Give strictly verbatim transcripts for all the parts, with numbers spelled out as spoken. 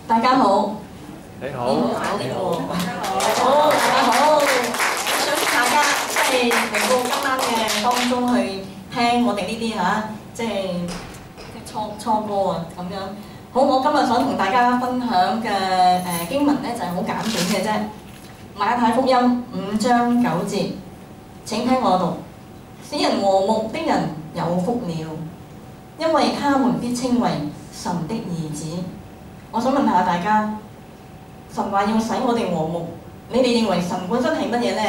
大家好。 你好。你好。 你好。好，大家好。想請大家即係嚟到今晚嘅當中去聽我哋呢啲嚇，即係初初歌啊咁樣。好，我今日想同大家分享嘅誒經文咧就係好簡短嘅啫。馬太福音五章九節，請聽我讀：使人和睦的人有福了，因為他們必稱為神的兒子。我想問下大家，神話要使我哋和睦，你哋認為神本身係乜嘢呢？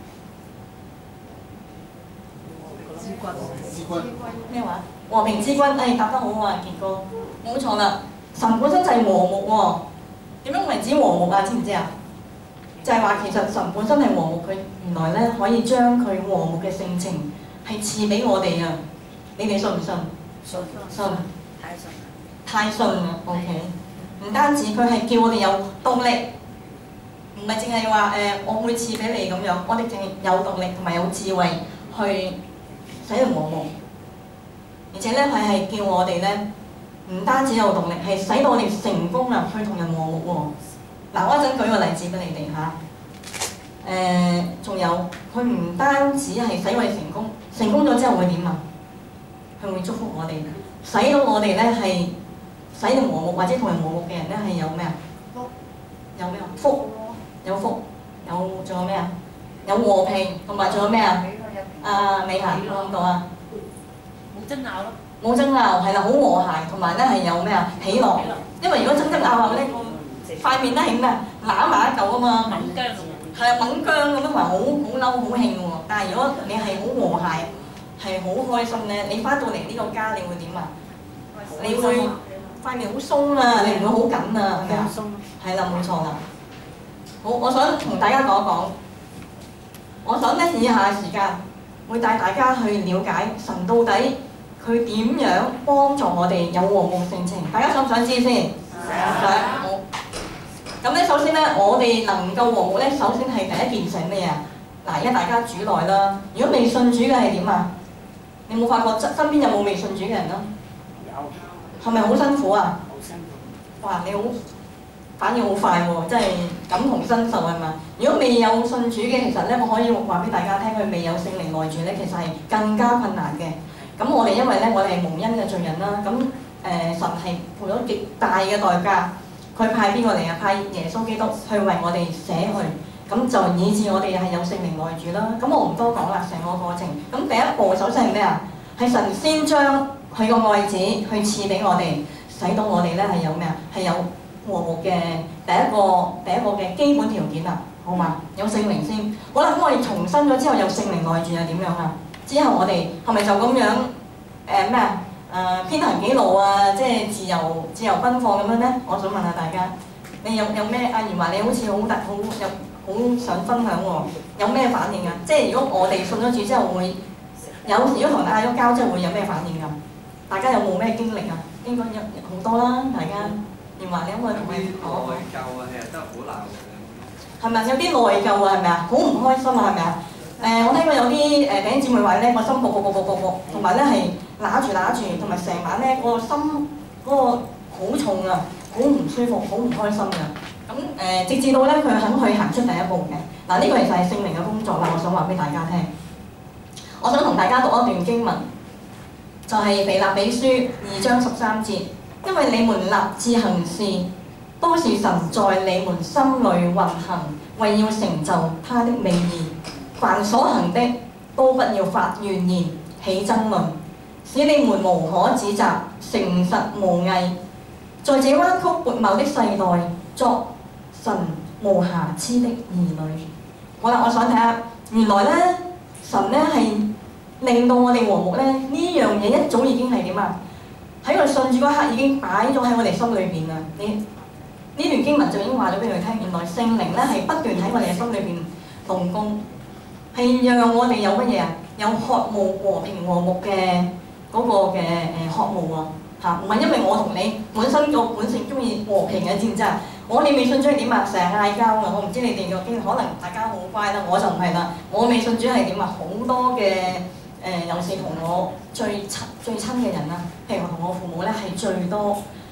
之君。之君。 咩話？和平之君，誒答得好啊，傑哥，冇錯啦。神本身就係和睦喎。點樣為之和睦啊？知唔知啊？就係話其實神本身係和睦，佢原來咧可以將佢和睦嘅性情係賜俾我哋啊！你哋信唔信？ 信。 信。 太信。 太信啦 ，OK。唔單止佢係叫我哋有動力，唔係淨係話誒我會賜俾你咁樣，我哋淨係有動力同埋有智慧去使人和睦，而且咧佢係叫我哋咧唔單止有動力，係使到我哋成功啊去同人和睦喎。嗱，我一陣舉個例子俾你哋嚇。誒，仲有佢唔單止係使我哋成功，成功咗之後會點啊？佢會祝福我哋，使到我哋咧係。使人和睦或者同人和睦嘅人咧係有咩啊？福有咩啊？福有福有仲有咩啊？有和平同埋仲有咩啊？啊美霞講到啊？ 冇爭拗咯。冇爭拗係啦，好和諧同埋咧係有咩啊？喜樂。因為如果爭爭拗拗咧，塊面咧係咩啊？攬埋一嚿啊嘛。猛僵咁。係啊，猛僵咁樣同埋好好嬲好興喎。但係如果你係好和諧，係好開心咧，你翻到嚟呢個家你會點啊？你會塊面好鬆啊，你唔會好緊啊，係咪啊？係啦，冇錯啦。好，我想同大家講一講，我想咧以下時間會帶大家去了解神到底佢點樣幫助我哋有和睦性情。大家想唔想知先？想。好。咁咧，首先咧，我哋能夠和睦咧，首先係第一件事係咩啊？嗱，而家大家主內啦，如果未信主嘅係點啊？你冇發覺身身邊有冇未信主嘅人啊？有。係咪好辛苦啊？好辛苦！哇，你好反應好快喎，真係感同身受係嘛？如果未有信主嘅，其實咧我可以話俾大家聽，佢未有聖靈內住咧，其實係更加困難嘅。咁我哋因為咧，我哋係蒙恩嘅罪人啦，咁誒、呃、神係付咗極大嘅代價，佢派邊個嚟啊？派耶穌基督去為我哋捨去，咁就以致我哋係有聖靈內住啦。咁我唔多講啦，成個過程。咁第一步首先係咩啊？係神先將佢個愛子去賜俾我哋，使到我哋咧係有咩啊？係有和睦嘅第一個第一個嘅基本條件啊，好嘛？有聖靈先。好啦，咁我哋重生咗之後有聖靈內住係點樣啊？之後我哋係咪就咁樣誒咩啊？誒偏行己路啊，即係自由自由奔放咁樣咧？我想問下大家，你有有咩？阿賢華你好似好特好有好想分享喎，有咩反應啊？即係如果我哋信咗主之後會有時如果同人嗌咗交之後會有咩反應㗎？大家有冇咩經歷啊？應該有好多啦，大家。賢華，你可唔可以同我講？ 內疚啊，係啊，真係好難嘅。 係咪有啲內疚啊？係咪啊？好唔開心啊？係咪啊？誒、呃，我聽過有啲誒弟兄姊妹話咧，個心卜卜卜卜卜卜，同埋咧係揦住揦住，同埋成晚咧個心嗰個好重啊，好唔舒服，好唔開心㗎。咁誒、呃，直至到咧佢肯去行出第一步嘅。嗱，呢個其實係聖靈嘅工作啦，我想話俾大家聽。我想同大家讀一段經文。就係腓立比書二章十三節，因為你們立志行事，都是神在你們心裏運行，為要成就他的美意。凡所行的，都不要發怨言，起爭論，使你們無可指責，誠實無偽，在這彎曲悖謬的世代，作神無瑕疵的兒女。好啦，我想睇下，原來咧，神咧係令到我哋和睦咧，呢樣嘢一早已經係點啊？喺我哋信主嗰刻已經擺咗喺我哋心裏邊啦。你呢段經文就已經話咗俾佢聽，原來聖靈咧係不斷喺我哋嘅心裏邊動工，係讓我哋有乜嘢啊？有渴慕和平和睦嘅嗰個嘅誒渴慕啊！嚇，唔係因為我同你本身個本性中意和平嘅，知唔知啊？我哋未信主係點啊？成日嗌交啊！我唔知你哋個經歷，可能大家好乖啦，我就唔係啦。我未信主係點啊？好多嘅。誒、呃，尤其是同我最親最親嘅人啦，譬如同我父母咧係最多誒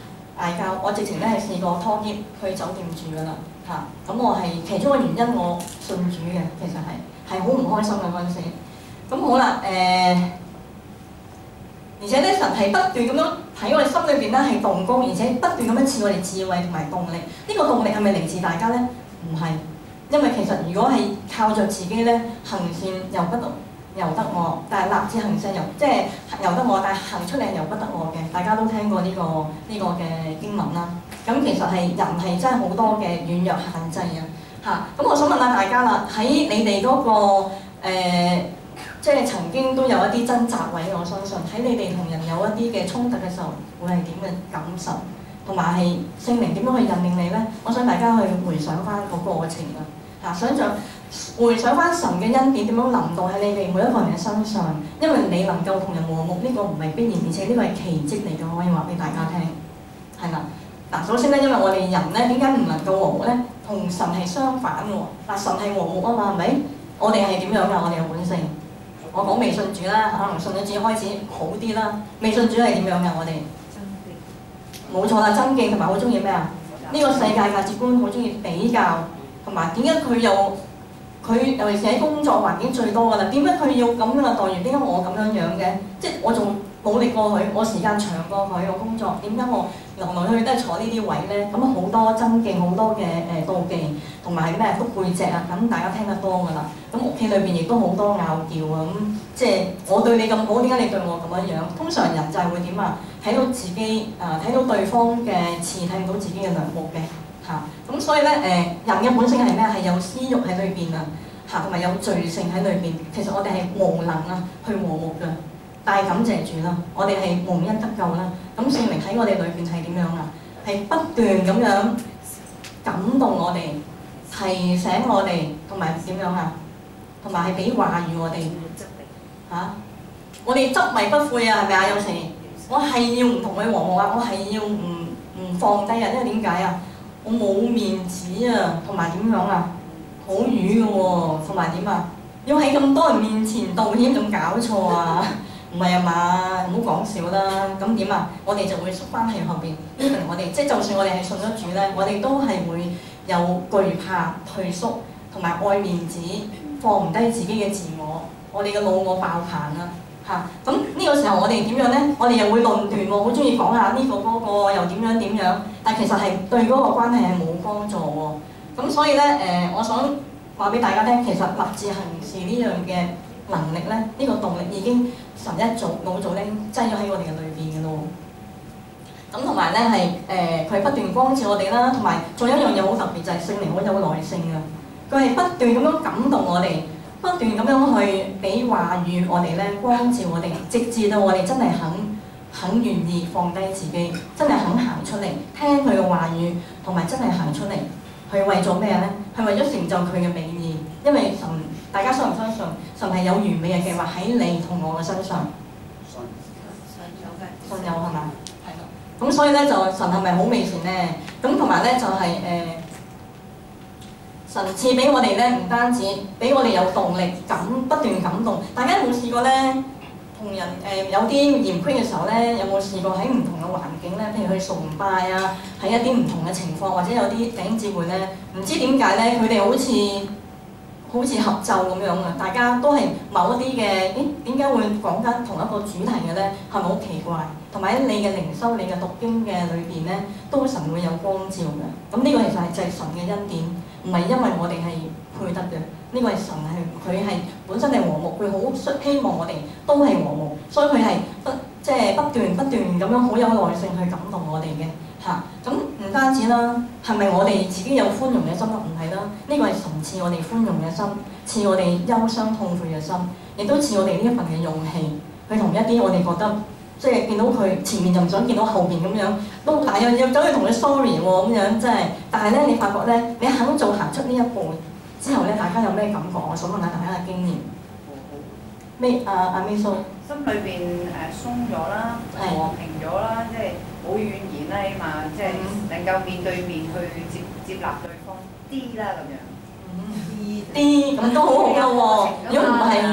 嗌交，我直情咧係試過拖喼去酒店住㗎啦嚇。咁、我係其中一個原因，我信主嘅，其實係係好唔開心嘅嗰陣時。咁好啦，誒、呃，而且咧神係不斷咁樣喺我哋心裏邊咧係動工，而且不斷咁樣賜我哋智慧同埋動力。呢、這個動力係咪嚟自大家咧？唔係，因為其實如果係靠着自己咧行善由不得由得我，但係立志行善由即係由得我，但係行出嚟係由不得我嘅。大家都聽過呢、這個呢、這個嘅經文啦。咁其實係人係真係好多嘅軟弱限制啊！嚇，咁我想問下大家啦，喺你哋嗰、那個、呃即係曾經都有一啲掙扎位，我相信喺你哋同人有一啲嘅衝突嘅時候，會係點嘅感受，同埋係聖靈點樣去引領你呢？我想大家去回想翻個過程啊！嚇，想像回想翻神嘅恩典點樣臨到喺你哋每一個人嘅身上，因為你能夠同人和睦，呢、這個唔係必然，而且呢個係奇蹟嚟嘅，我可以話俾大家聽，係啦。嗱，首先咧，因為我哋人咧點解唔能夠和睦咧？同神係相反喎。嗱，神係和睦啊嘛，係咪？我哋係點樣㗎？我哋嘅本性。我講未信主啦，可能信咗主開始好啲啦。未信主係點樣㗎？我哋冇錯啦，爭競同埋好中意咩啊？呢、這個世界價值觀好中意比較，同埋點解佢又佢尤其是喺工作環境最多㗎啦？點解佢要咁樣嘅待遇？點解我咁樣樣嘅？即係我仲努力過佢，我時間長過佢，我工作點解我來來去去都係坐呢啲位咧？咁好多爭競，好多嘅誒妒忌，同埋咩篤背脊啊！咁大家聽得多㗎啦。咁屋企裏邊亦都好多拗撬啊！咁即係我對你咁好，點解你對我咁樣樣？通常人就係會點啊？睇到自己啊，睇、呃、到對方嘅刺，睇唔到自己嘅梁木嘅嚇。咁、啊、所以咧誒、呃，人嘅本性係咩？係有私欲喺裏邊啊嚇，同埋有罪性喺裏邊。其實我哋係無能啊去和睦㗎。但係感謝主啦，我哋係蒙恩得救啦。咁聖靈喺我哋裏邊係點樣啊？係不斷咁樣感動我哋，提醒我哋，同埋點樣啊？同埋係俾話語我哋嚇、啊。我哋執迷不悔啊，係咪啊？有時我係要唔同佢和睦啊，我係要唔唔放低啊，因為點解啊？我冇面子啊，同埋點樣啊？好瘀嘅喎，同埋點啊？要喺咁多人面前道歉，仲搞錯啊？唔係啊嘛，唔好講笑啦。咁點啊？我哋就會縮翻喺後邊。even 我哋即係就算我哋係信咗主咧，我哋都係會有懼怕、退縮，同埋愛面子，放唔低自己嘅自我。我哋嘅老我爆棚啊！嚇，咁呢個時候我哋點樣咧？我哋又會論斷喎，好中意講下呢個嗰個又點樣點樣，但其實係對嗰個關係係冇幫助喎。咁所以咧誒、呃，我想話俾大家聽，其實立志行事呢樣嘅能力咧，呢、這個動力已經神一早老早咧擠咗喺我哋嘅裏邊嘅咯。咁同埋咧係誒，佢、呃、不斷光照我哋啦，同埋仲有一樣嘢好特別就係、是、聖靈好有耐性啊！佢係不斷咁樣感動我哋，不斷咁樣去俾話語我哋咧，光照我哋，直至到我哋真係肯肯願意放低自己，真係肯行出嚟聽佢嘅話語，同埋真係行出嚟，係為咗咩咧？係為咗成就佢嘅美意，因為神。大家相唔相信神係有完美嘅計劃喺你同我嘅身上？信有嘅，信有係嘛？係咯。咁所以咧就神係咪好美善咧？咁同埋咧就係、是、誒、呃、神賜俾我哋咧，唔單止俾我哋有動力感不斷感動。大家有冇試過咧？同人誒、呃、有啲嚴虧嘅時候咧，有冇試過喺唔同嘅環境咧？譬如去崇拜啊，喺一啲唔同嘅情況，或者有啲弟兄姊妹咧，唔知點解咧，佢哋好似〜好似合奏咁樣啊！大家都係某一啲嘅，咦？點解會講緊同一個主題嘅咧？係咪好奇怪？同埋喺你嘅靈修、你嘅讀經嘅裏邊咧，都神會有光照嘅。咁呢個其實係就係神嘅恩典，唔係因為我哋係配得嘅。呢、這個係神係佢係本身係和睦，佢好希望我哋都係和睦，所以佢係不即係不斷不斷咁樣好有耐性去感動我哋嘅。嚇，咁唔單止啦，係咪我哋自己有寬容嘅心？唔係啦，呢個係神賜我哋寬容嘅心，賜我哋憂傷痛悔嘅心，亦都賜我哋呢一份嘅勇氣，去同一啲我哋覺得即係見到佢前面就唔想見到後邊咁樣，都但係要走去同佢 sorry 喎咁樣，真係。但係咧，你發覺咧，你肯做行出呢一步之後咧，大家有咩感覺？我想問下大家嘅經驗。咩？阿阿 Miss 心裏邊誒鬆咗啦，和平咗啦，即係冇怨言啦，起碼即係能夠面對面去接接納對方啲啦咁樣。 啲咁都好好㗎喎，如果唔係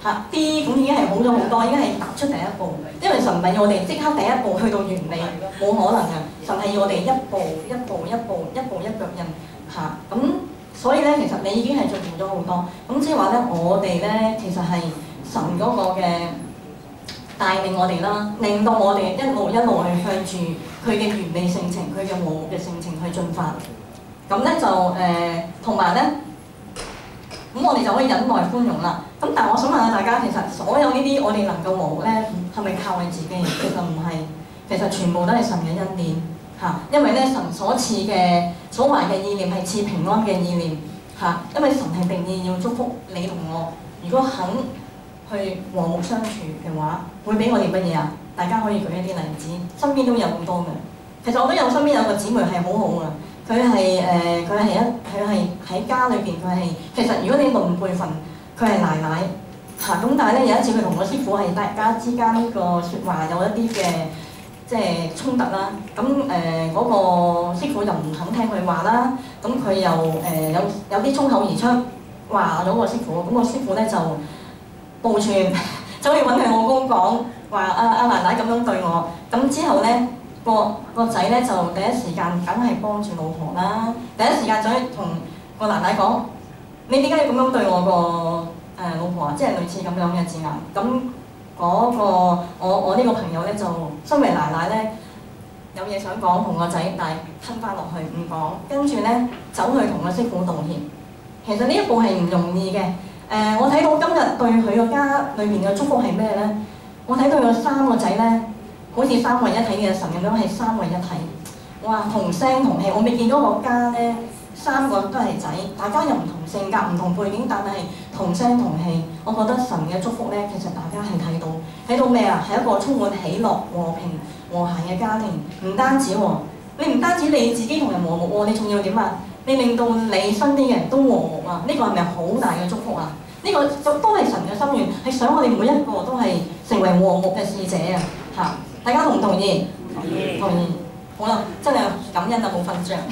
嚇啲，咁已經係好咗好多，已經係踏出第一步。因為神唔係要我哋即刻第一步去到完美，冇可能嘅。神係要我哋一步一步一步一步一腳印嚇。咁、啊、所以咧，其實你已經係進步咗好多。咁即係話咧，我哋咧其實係神嗰個嘅帶領我哋啦，令到我哋一路一路去向住佢嘅完美性情、佢嘅和睦嘅性情去進發。咁咧就誒，同埋咧。咁我哋就可以忍耐寬容啦。咁但係我想問下大家，其實所有呢啲我哋能夠和睦咧，係咪靠我哋自己？其實唔係，其實全部都係神嘅恩典嚇。因為咧，神所賜嘅所懷嘅意念係賜平安嘅意念嚇。因為神係定意要祝福你同我。如果肯去和睦相處嘅話，會俾我哋乜嘢啊？大家可以舉一啲例子，身邊都有好多嘅。其實我都有身邊有個姊妹係好好嘅。佢係誒，佢係一，佢係喺家裏邊，佢係其實如果你論輩份，佢係奶奶嚇。咁、啊、但係咧有一次佢同個師傅係大家之間呢個説話有一啲嘅即係衝突啦。咁誒嗰個師傅又唔肯聽佢話啦。咁佢又誒、呃、有有啲衝口而出話咗個師傅。咁、那個師傅咧就報串，走去揾佢老公講話阿阿奶奶咁樣對我。咁之後咧。個個仔咧就第一時間梗係幫住老婆啦，第一時間就去同個奶奶講：你點解要咁樣對我個誒、呃、老婆啊？即係類似咁樣嘅字眼。咁嗰、那個我我呢個朋友咧就身為奶奶咧，有嘢想講同個仔，但係吞翻落去唔講，跟住咧走去同個師傅道歉。其實呢一步係唔容易嘅。誒、呃，我睇到今日對佢個家裏面嘅祝福係咩咧？我睇到有三個仔咧。好似三位一體嘅神咁樣，係三位一體。哇，同聲同氣，我未見到個家咧，三個都係仔，大家又唔同性格、唔同背景，但係同聲同氣。我覺得神嘅祝福咧，其實大家係睇到，睇到咩啊？係一個充滿喜樂、和平、和諧嘅家庭。唔單止喎、哦，你唔單止你自己同人和睦喎，你仲要點啊？你令到你身邊嘅人都和睦啊！呢、這個係咪好大嘅祝福啊？呢、這個就都係神嘅心願，係想我哋每一個都係成為和睦嘅使者啊！嚇！大家同唔同意？同意。同意。好啦，真係感恩啊，冇瞓着。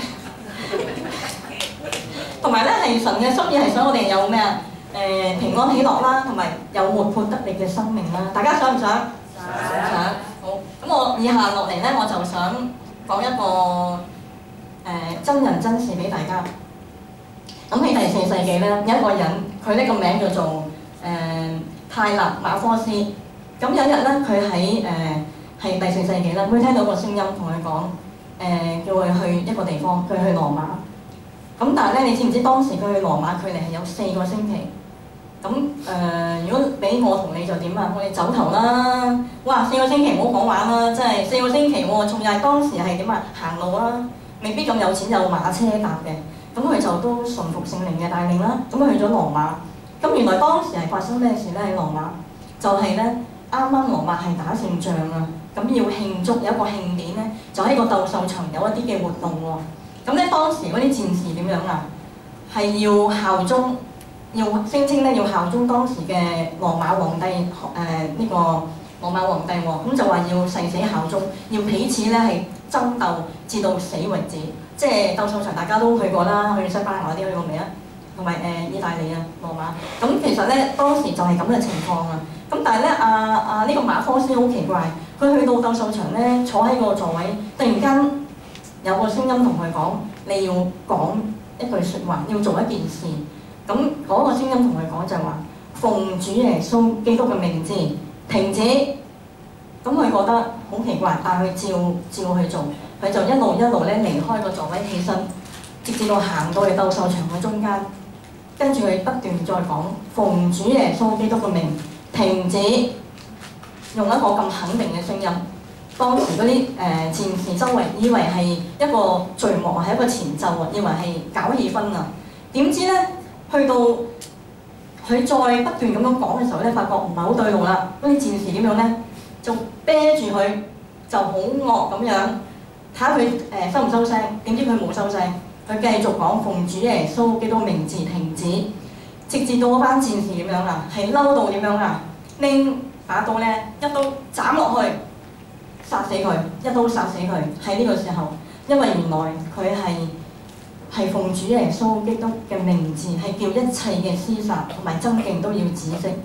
同埋咧，係神嘅心意係想我哋有咩啊？誒、呃、平安喜樂啦，同埋有活潑得力嘅生命啦。大家想唔想？想。想。好。咁我以下落嚟咧，我就想講一個誒、呃、真人真事俾大家。咁喺第四世紀咧，有一個人，佢呢個名叫做誒、呃、泰勒馬科斯。咁有一日咧，佢喺誒係第四世紀啦，佢聽到個聲音同佢講，誒、呃、叫佢去一個地方，佢去羅馬。咁但係咧，你知唔知當時佢去羅馬距離係有四個星期？咁誒、呃，如果俾我同你就點啊？我哋走頭啦！哇，四個星期唔好講玩啦，真係四個星期喎，仲要係當時係點啊？行路啦，未必咁有錢有馬車搭嘅。咁佢就都順服聖靈嘅帶領啦。咁佢去咗羅馬。咁原來當時係發生咩事咧？喺羅馬就係咧。啱啱羅馬係打勝仗啊，咁要慶祝有一個慶典咧，就喺個鬥獸場有一啲嘅活動喎。咁咧當時嗰啲戰士點樣啊？係要效忠，要聲稱咧要效忠當時嘅羅馬皇帝誒呢、呃這個羅馬皇帝喎。咁就話要誓死效忠，要彼此咧係爭鬥至到死為止。即係鬥獸場大家都去過啦，去西班牙嗰啲去過未啊？同埋誒意大利啊羅馬。咁其實咧當時就係咁嘅情況啊。咁但係咧，阿阿呢個馬科斯好奇怪，佢去到鬥獸場咧，坐喺個座位，突然間有個聲音同佢講：你要講一句説話，要做一件事。咁嗰個聲音同佢講就係話：奉主耶穌基督嘅名字，停止。咁佢覺得好奇怪，但係佢照照去做，佢就一路一路咧離開個座位起身，直至到行到去鬥獸場嘅中間，跟住佢不斷再講：奉主耶穌基督嘅名。停止，用一個咁肯定嘅聲音。當時嗰啲誒戰士周圍以為係一個序幕，係一個前奏啊，以為係搞氣氛啊。點知咧，去到佢再不斷咁樣講嘅時候咧，發覺唔係好對路啦。嗰啲戰士點樣咧，就啤住佢，就好惡咁樣睇下佢誒收唔收聲。點知佢冇收聲，佢繼續講奉主耶穌基督名字停止。直至到嗰班戰士點樣啊？係嬲到點樣啊？拎把刀咧，一刀斬落去，殺死佢，一刀殺死佢。喺呢個時候，因為原來佢係係奉主耶穌基督嘅名字，係叫一切嘅廝殺同埋爭競都要止息。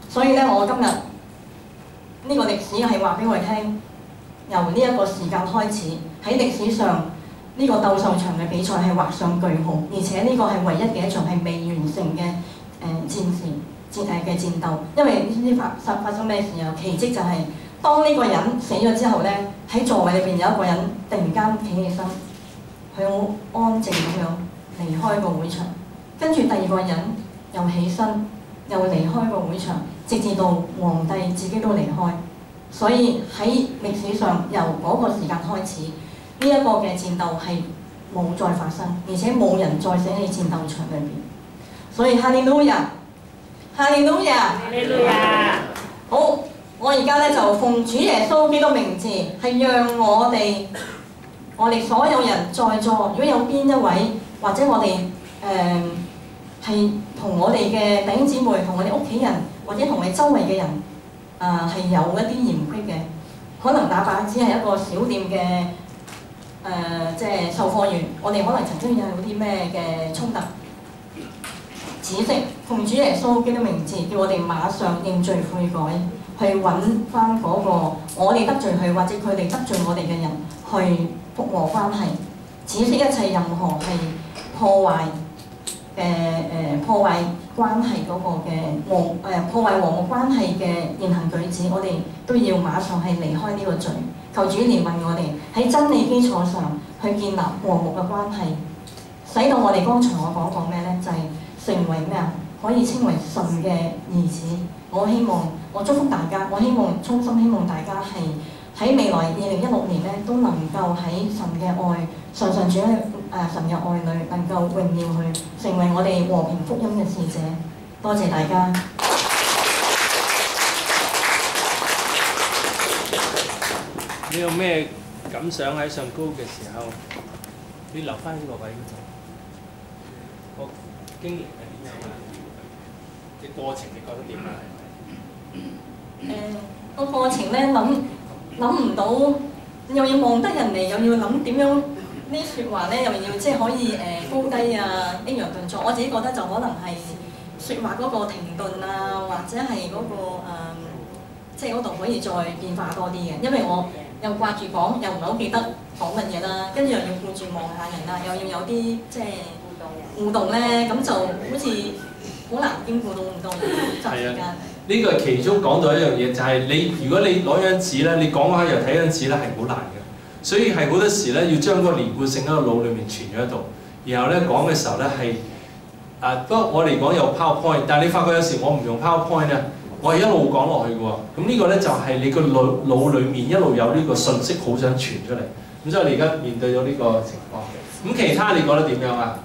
所以咧，我今日呢個歷史係話俾我哋聽，由呢一個時間開始，喺歷史上呢、這個鬥獸場嘅比賽係畫上句號，而且呢個係唯一嘅一場係未完成嘅誒、呃、戰事戰誒嘅戰鬥。因為呢啲發發發生咩事啊？奇蹟就係、是、當呢個人死咗之後咧，喺座位裏邊有一個人突然間企起身，佢好安靜咁樣離開個會場，跟住第二個人又起身又離開個會場，直至到皇帝自己都離開。所以喺歷史上由嗰個時間開始，呢、這、一個嘅戰鬥係冇再發生，而且冇人再死喺戰鬥場裏邊。所以哈利路亞，哈利路亞，哈利路亞。好，我而家咧就奉主耶穌基督名字，係讓我哋我哋所有人在座，如果有邊一位或者我哋誒係同我哋嘅弟兄姊妹、同我哋屋企人或者同我哋周圍嘅人。啊，係有一啲嫌隙嘅，可能哪怕只係一個小店嘅誒、呃，即係售貨員，我哋可能曾經有啲咩嘅衝突，指示奉主耶穌基督名字，叫我哋馬上認罪悔改，去揾翻嗰個我哋得罪佢或者佢哋得罪我哋嘅人，去復和關係，指示一切任何係破壞嘅誒、呃、破壞關係嗰個嘅和誒破壞和睦關係嘅言行舉止，我哋都要馬上係離開呢個罪。求主憐憫我哋喺真理基礎上去建立和睦嘅關係，使到我哋剛才我講講咩咧，就係、是、成為咩啊？可以稱為神嘅兒子。我希望我祝福大家，我希望衷心希望大家係喺未來二零一六年咧，都能夠喺神嘅愛常常住喺誒神嘅愛裏，能夠榮耀佢，成為我哋和平福音嘅使者。多謝大家。 你有咩感想喺上高嘅時候？你留翻呢個位嗰度。個經歷係點樣啊？嘅過程你覺得點啊？ 誒、呃個過程咧諗諗唔到，又要望得人嚟，又要諗點樣呢啲説話咧，又要即係可以誒、呃、高低啊，抑揚頓挫。我自己覺得就可能係説話嗰個停頓啊，或者係嗰、個、呃、即係嗰度可以再變化多啲嘅。因為我又掛住講，又唔係好記得講乜嘢啦，跟住又要顧住望下人啦，又要有啲即係互動咧，咁就好似好難兼顧到咁多嘅時間。 呢個係其中講到一樣嘢，就係、是、你如果你攞張紙咧，你講下又睇張紙咧，係好難嘅。所以係好多時咧，要將嗰個連貫性喺個腦裡面存咗喺度，然後咧講嘅時候咧係啊，不過我嚟講有 PowerPoint，但係你發覺有時我唔用 PowerPoint 咧，我係一路講落去嘅喎。咁呢個咧就係你個腦腦裡面一路有呢個信息，好想傳出嚟。咁所以你而家面對咗呢個情況。咁其他你覺得點樣啊？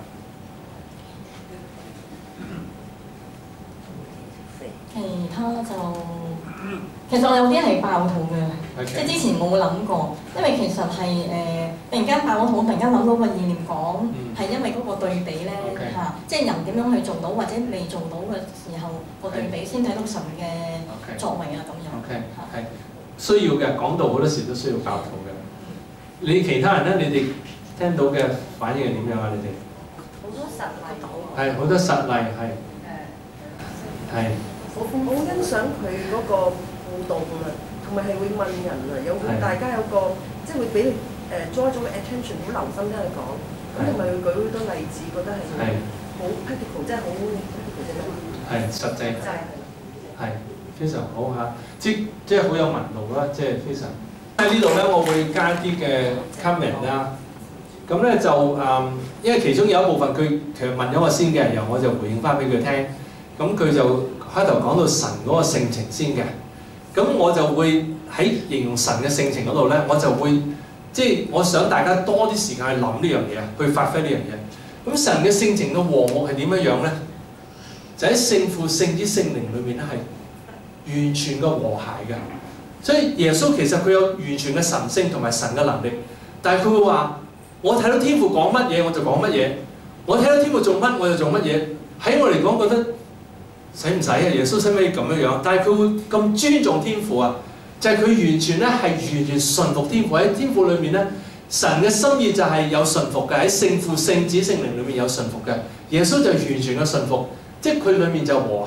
其他就其實我有啲係爆肚嘅， Okay. 即係之前冇諗過，因為其實係誒、呃、突然間爆肚，突然間諗到個意念講，係、嗯、因為嗰個對比咧嚇 Okay.、 啊，即係人點樣去做到或者未做到嘅時候個對比，先睇到神嘅作為啊咁樣。 OK，係需要嘅，講道好多時都需要爆肚嘅。你其他人咧，你哋聽到嘅反應係點樣啊？你哋好多實例到。 係好多實例係係。 我好欣賞佢嗰個互動啊，同埋係會問人啊，有大家有個即係會俾誒 draw 咗個 attention， 好留心聽佢講，咁同埋佢舉好多例子，覺得係好 practical， 即係好 practical 啫嘛。係實際。就係係非常好嚇，即即係好有文路啦，即係非常。喺呢度咧，我會加啲嘅 comment 啦。咁咧就誒、嗯，因為其中有一部分佢其實問咗我先嘅，然後我就回應翻俾佢聽。咁佢就開頭講到神嗰個性情先嘅，咁我就會喺形容神嘅性情嗰度咧，我就會即係我想大家多啲時間去諗呢樣嘢，去發揮呢樣嘢。咁神嘅性情嘅和睦係點樣樣咧？就喺聖父、聖子、聖靈裏面咧係完全嘅和諧嘅。所以耶穌其實佢有完全嘅神性同埋神嘅能力，但係佢會話：我睇到天父講乜嘢我就講乜嘢，我睇到天父做乜我就做乜嘢。喺我嚟講覺得。使唔使啊？耶穌使唔使咁樣樣？但係佢會咁尊重天父啊！就係、是、佢完全咧係完全順服天父，喺天父裏面咧，神嘅心意就係有順服嘅，喺聖父、聖子、聖靈裏面有順服嘅。耶穌就完全嘅順服，即係佢裏面就和諧。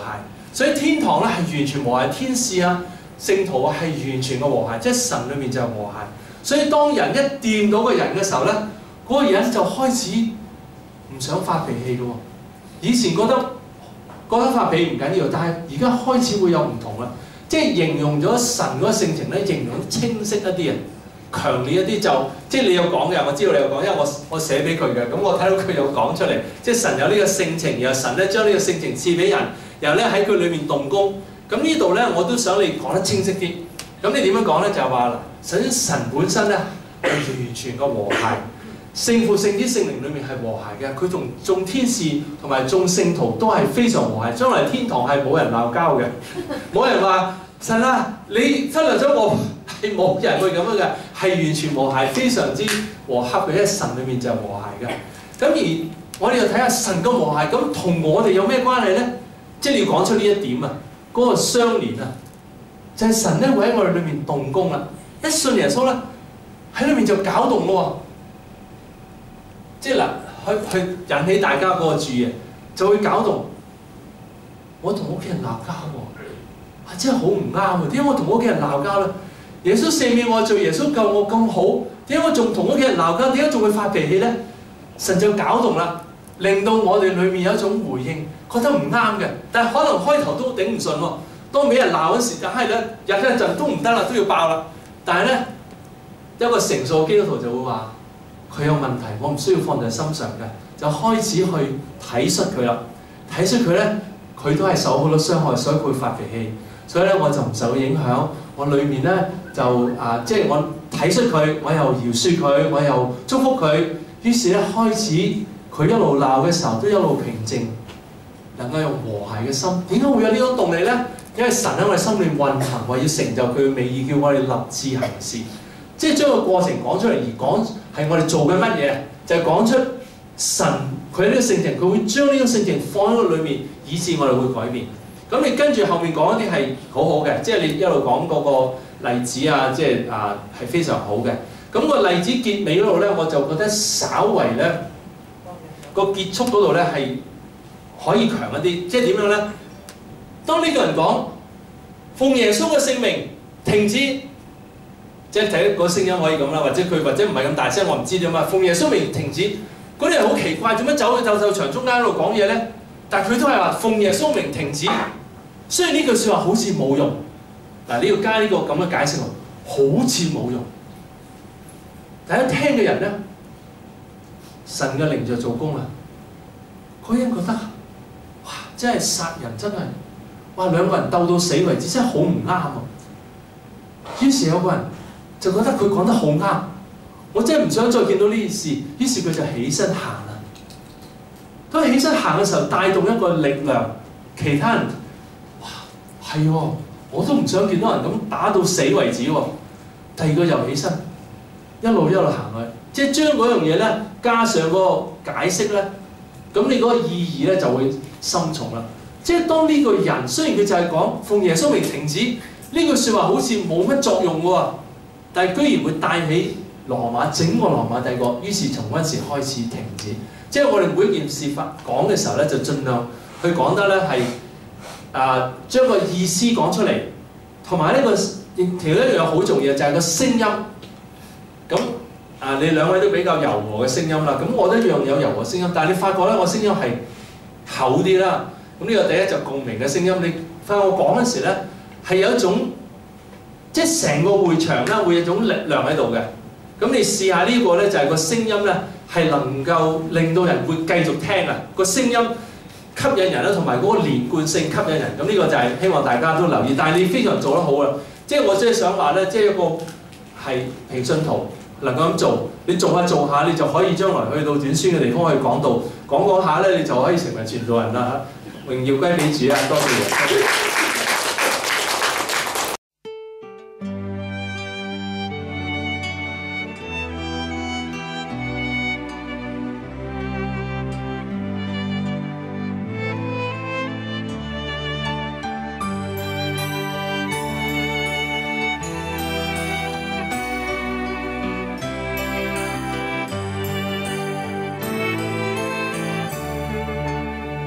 所以天堂咧係完全和諧，天使啊、聖徒啊係完全嘅和諧，即係神裏面就係和諧。所以當人一掂到個人嘅時候咧，嗰、那個人就開始唔想發脾氣嘅喎。以前覺得覺得發脾氣唔緊要，但係而家開始會有唔同啦。即係形容咗神嗰個性情咧，形容清晰一啲啊，強烈一啲就即係你有講嘅，我知道你有講，因為我我寫俾佢嘅，咁我睇到佢有講出嚟，即係神有呢個性情，然後神咧將呢個性情賜俾人，然後咧喺佢裏面動工。咁呢度咧我都想你講得清晰啲。咁你點樣講咧？就係話啦，首先神本身咧係完全嘅和諧，聖父、聖子、聖靈裏面係和諧嘅，佢同眾天使同埋眾聖徒都係非常和諧。將來天堂係冇人鬧交嘅，冇人話神啊，你忽略咗我，係冇人會咁樣嘅，係完全和諧，非常之和洽嘅，因為神裏面就係和諧嘅。咁而我哋又睇下神嘅和諧，咁同我哋有咩關係咧？即係你要講出呢一點啊，嗰、那個相連啊，就係、是、神咧會喺我哋裏面動工啦。一信耶穌咧，喺裏面就搞動咯喎。即係嗱，去去引起大家嗰個注意，就會搞動。我同屋企人鬧交喎，啊真係好唔啱啊！點解我同屋企人鬧交咧？耶穌赦免我罪，耶穌救我咁好，點解我仲同屋企人鬧交？點解仲會發脾氣咧？神就搞動啦，令到我哋裏面有一種回應，覺得唔啱嘅。但係可能開頭都頂唔順喎。當俾人鬧嗰時，就係咧日一陣都唔得啦，都要爆啦。但係咧，一個成熟嘅基督徒就會話：佢有問題，我唔需要放在心上嘅，就開始去體恤佢啦。體恤佢咧，佢都係受好多傷害，所以佢會發脾氣。所以咧，我就唔受影響。我裏面咧就啊，即係我體恤佢，我又饒恕佢，我又祝福佢。於是咧，開始佢一路鬧嘅時候，都一路平靜，能夠用和諧嘅心。點解會有呢種動力咧？因為神喺我哋心裏運行，為要成就佢嘅美意，叫我哋立志行事。即係將個過程講出嚟，而講係我哋做緊乜嘢，就係、是、講出神佢呢個性情，佢會將呢個性情放喺個裏面，以致我哋會改變。咁你跟住後面講一啲係好好嘅，即係你一路講嗰個例子啊，即係啊係非常好嘅。咁、那個例子結尾嗰度咧，我就覺得稍為咧個結束嗰度咧係可以強一啲，即係點樣咧？當呢個人講奉耶穌嘅聖名停止，即係睇個聲音可以咁啦，或者佢或者唔係咁大聲，我唔知點啊。奉耶穌名停止，嗰啲人好奇怪，做乜走去鬥獸場中間喺度講嘢咧？但係佢都係話奉耶穌名停止。雖然呢句説話好似冇用，嗱你要加呢個咁嘅解釋喎，好似冇用。但係聽嘅人咧，神嘅靈就做工啦。嗰人覺得哇，真係殺人真係。哇！兩個人鬥到死為止，真係好唔啱啊！於是有個人就覺得佢講得好啱，我真係唔想再見到呢件事。於是佢就起身行啦。當佢起身行嘅時候，帶動一個力量，其他人哇係喎，我都唔想見到人咁打到死為止喎。第二個又起身，一路一路行去，即係將嗰樣嘢咧加上嗰個解釋咧，咁你嗰個意義咧就會深重啦。即係當呢個人雖然佢就係講奉耶穌名停止呢句説話，好似冇乜作用喎，但係居然會帶起羅馬整個羅馬帝國。於是從嗰陣時開始停止。即係我哋每一件事發講嘅時候咧，就盡量去講得咧係啊將個意思講出嚟，同埋呢個條一樣好重要就係個聲音。咁啊，你兩位都比較柔和嘅聲音啦，咁我都一樣有柔和聲音，但係你發覺咧，我聲音係厚啲啦。咁呢個第一就共鳴嘅聲音，你發覺我講嗰時咧係有一種，即係成個會場咧會有一種力量喺度嘅。咁你試下呢個咧就係個聲音咧係能夠令到人會繼續聽啊，個聲音吸引人啦，同埋嗰個連貫性吸引人。咁呢個就係希望大家都留意。但係你非常做得好啦，即係我即係想話咧，即係一個係平信徒能夠咁做，你做下做下，你就可以將來去到短宣嘅地方去講道，講講下咧，你就可以成為傳道人啦嚇。榮耀歸俾主啊！多謝。